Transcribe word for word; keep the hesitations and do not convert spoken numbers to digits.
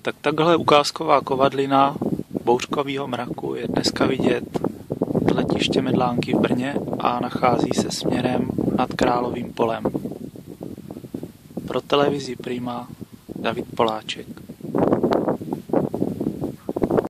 Tak takhle ukázková kovadlina bouřkového mraku je dneska vidět z letiště Medlánky v Brně a nachází se směrem nad Královým polem. Pro televizi Prima David Poláček.